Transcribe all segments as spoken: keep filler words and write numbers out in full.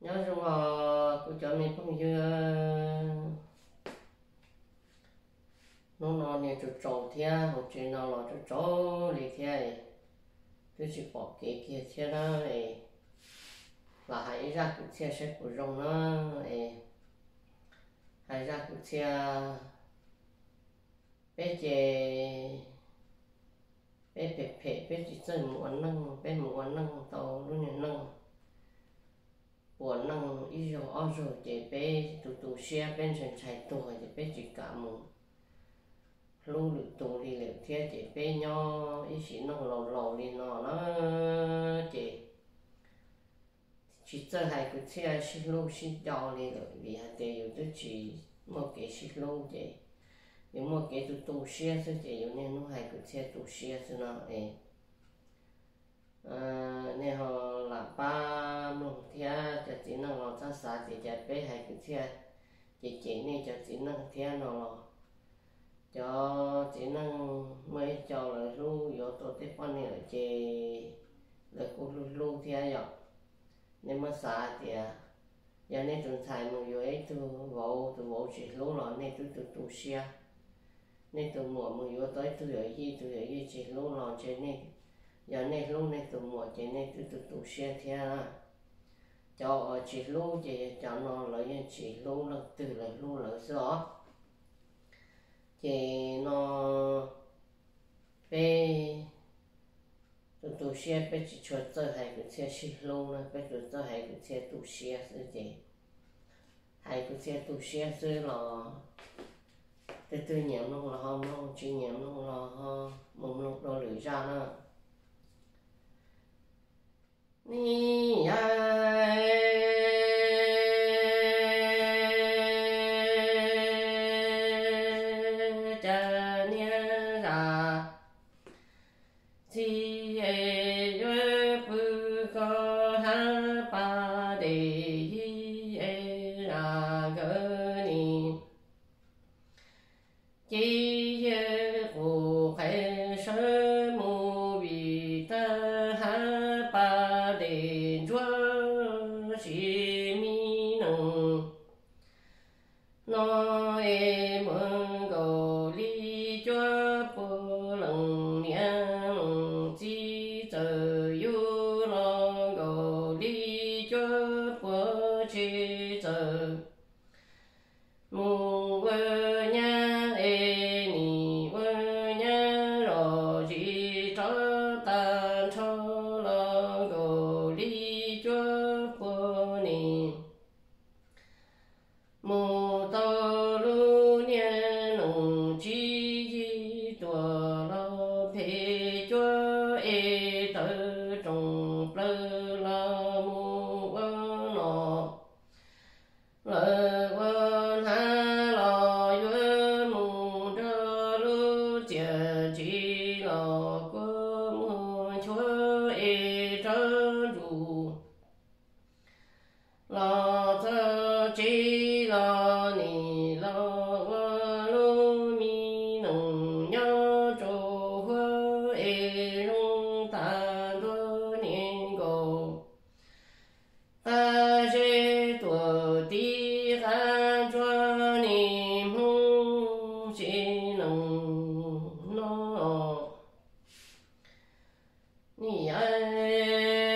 nhớ xong rồi cô cho mình không như nó nó này cho trâu thia hoặc chuyện nào là cho trâu lì thia tôi chỉ bỏ cái kia thia đó này là hãy ra cái thia sẽ của rồng nó này hãy ra cái thia bé chè bé bẹp bẹp bé chỉ chơi một nâng bé một nâng tàu luôn những nâng của nâng ít rồi ở rồi để bé tụ tụ xe bên trên chạy tuổi để bé chỉ cả một lưu được tụ đi liệu thế để bé nho ít chỉ nâng lầu lầu đi nó nó để chỉ chơi hai cái xe xí lưu xí đau đi rồi vì hai để有的chỉ một cái xí lưu để有một cái tụ tụ xe thôi để有nên nó hai cái xe tụ xe cho nó ấy nên họ là ba mông thia cho chỉ năng lo cho xã thì cho bé hay cái thia chỉ chỉ này cho chỉ năng thia nó lo cho chỉ năng mới cho là lu yếu tố tiếp quan này ở chế là cô lu lu thia rồi nên mà xã thì giờ nên tuần thải một yếu ấy từ vô từ vô chỉ lu lo nên từ từ tu xia nên từ mùa một yếu tới từ ở gì từ ở gì chỉ lu lo chế nên giờ này lúc này tụi mùa chỉ này tụi tụi tụi xe theo cho chỉ lúc chỉ cho nó lấy chỉ lúc là từ là lúc là rõ thì nó bé tụi tụi xe bé chỉ cho tới hai cái xe chỉ lúc là bé tụi tới hai cái xe tụi xe thế gì hai cái xe tụi xe thế là từ từ nhảm lúc là hôm lúc chỉ nhảm lúc là hôm mùng lúc đó lưỡi ra nữa ni ai cha nia ra chi e yue bu ko ha pa de yi e ra ge ni chi ye bu hai she mu bi ta ha pa để chúa chỉ mi nông nói em cầu lý chúa bồ lần nhang chỉ chờ yêu lo cầu lý chúa bồ chỉ chờ mù vơ nha e ni vơ nha rồi chỉ cho ta cho lo cầu lý chúa bồ ni mù tao lu nha nông chỉ yi tua lo phê chúa e tự trồng plơ la mù vơ nọ lơ vơ ha lo yue mù trơ lu chia chỉ lo quơ mù chúa e trơ ru lo thơ chỉ lo ni lo vơ lu mi nông nhớ trô hơ e rung ta đô niên cầu ta sẽ tuổi tí khá cho niềm hung chỉ nông nó ni ai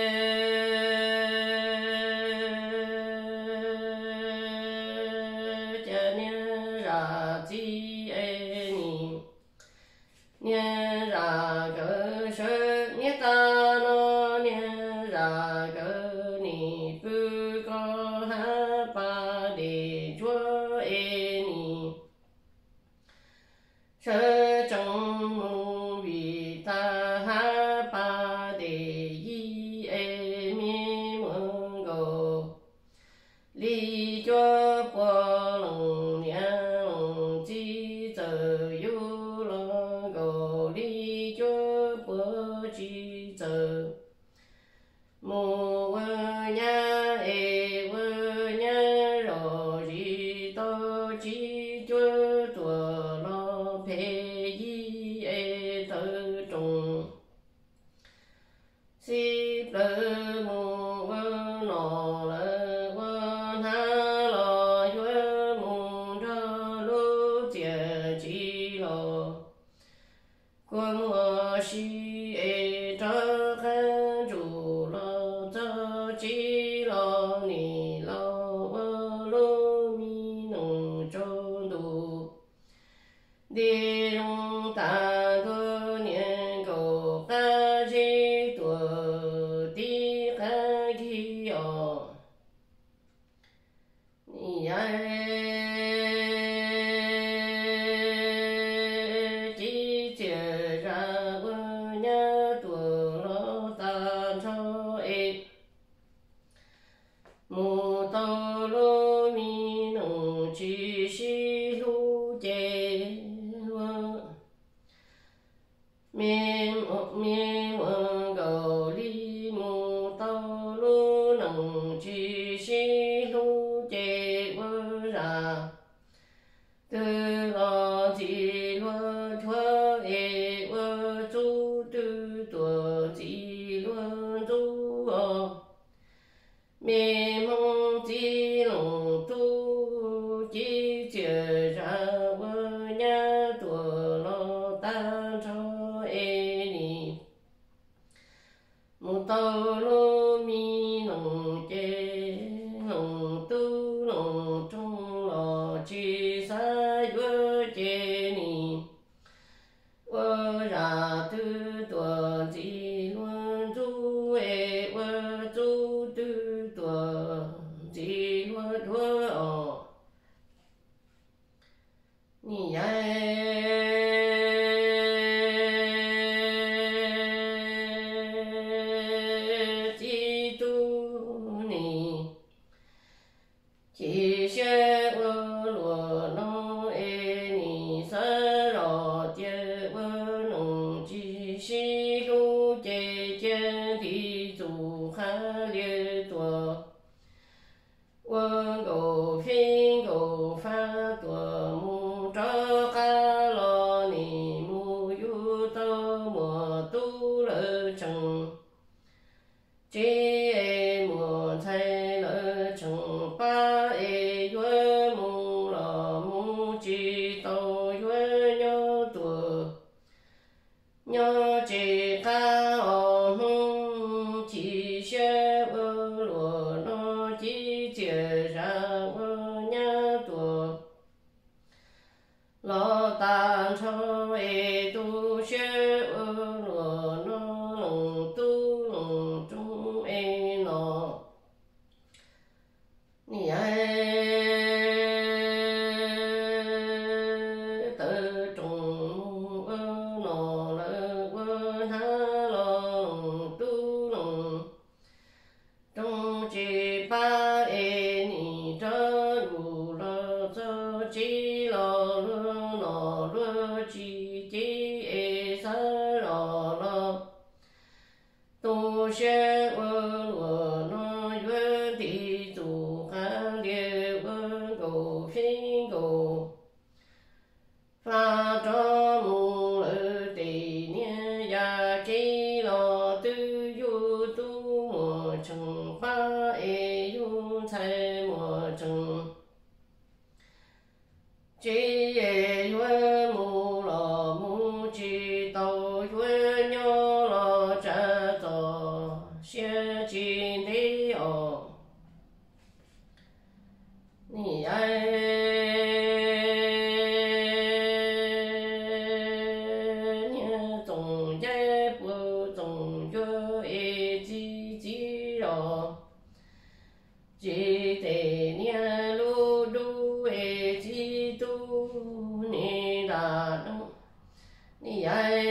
cha nia ra chi e ni nia ra cơ sơ nia ta nó nia ra cơ ni pu ko ha pa de chúa e ni sơ trong mu vi ta ha pa de yi e mi mong go lý chúa bồ lòng nhang chỉ chờ yêu lo go lý chúa bồ chỉ chờ mù chi lo ni lo vơ lô mi nông cho đủ đi rong ta cơ niên cầu ca chi tuổi đi ca chi ở ni ai chỉ chia ra vơ nhớ tuổi lo ta cho ấy mù tao lô mi nông chi si lu chế miên một miên một cầu li mù tao lô nông chi si lu chế vơ ra từ lo chỉ lo thua e vơ chu tư tuổi chỉ lo chu o mê mong chỉ lòng tu chỉ chờ ra vơ nhá tuổi lo ta cho e ni một tàu lô mi nông chế nông tu nông trung lo chi sa vơ chế ni vơ ra tư tuổi chỉ luôn tu e vơ tu tư tuổi chỉ luôn thua ở ni ai chỉ tu ni chỉ sẽ vơ lúa nó e ni sa rò chế vơ nông chỉ si lu chế chế thì dù khá liệt tuổi quân cầu phiên cầu pha tuổi mu cho ca lo ni mu yu tơ mùa tu lỡ chẳng chỉ e mùa thay lỡ chẳng ba e yue mu lo mu chỉ tàu yue nhớ tuổi nhớ chỉ ca ở hông chỉ sẽ vơ lúa nó chỉ chia ra vơ nhá tuổi lo tan cho e tu sẽ vơ lúa nó lòng tu lòng trung e nó ni ai tự trung vơ nó lỡ vơ tha lòng tu lòng trong chỉ ba e ni cho đủ lo cho chỉ lo lo nó lo chỉ chỉ e sa lo lo tu sẽ vơ lúa nó yue thì dù khá liệt vơ cầu phiên cầu pha cho mù lỡ tỷ nia ya chi lo tư yu tu mùa chẳng pha e yu thay mùa chẳng chỉ e yue mù lo mù chỉ tàu yue nhớ lo cha tò xia chi đi ở ni ai nhớ tổng chế bù tổng yue e chi chi rồi chỉ để nia lu du e chi tu ni đà đông ni ai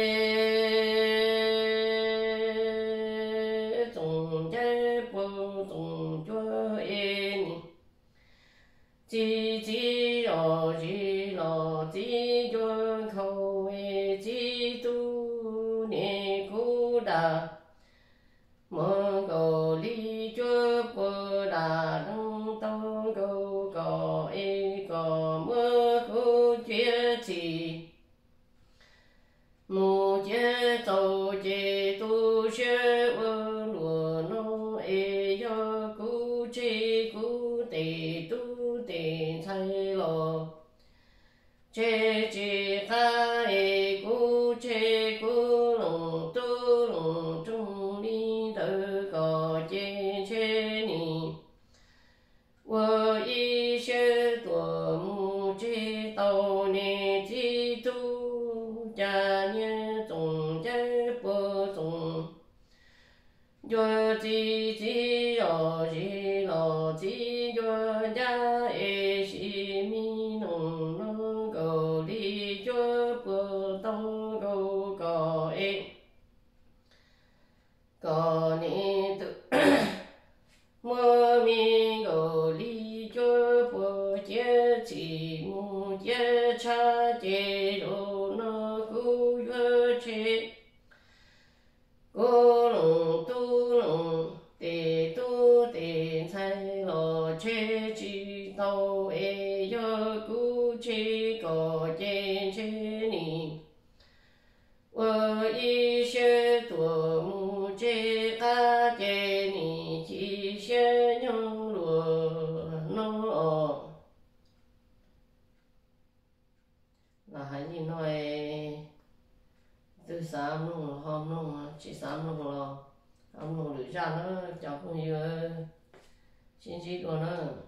tổng chế bù tổng yue e ni chỉ chỉ rồi chỉ lo chỉ yue khâu e chi tu ni cu đà mơ cầu li chúa bơ đà đông tông cầu cò e cò mơ khu chia chỉ mù chia tàu chế tu xe vơ lúa nó e yo cu chi cu tề tu tề thay lo chế chỉ ca e cu chế cu lòng tu lòng trung đi tự cò chế chế lo chi lo chi cho cha e si mi nong nong go li cho bờ tông go go e go ni tu mơ mi go li cho bờ chia chỉ mu chia cha chia đồ nó cu yo che cô lùng tu lùng tề tu tề thay lo che chi tàu e yo cu che có che che ni wo y she tuo mu che ka che ni chi she nhung luo nó là hãy nhìn nói từ sáng luôn hôm luôn chỉ sáng luôn rồi ông luôn được ra nó cháu không nhiều xin chỉ còn nữa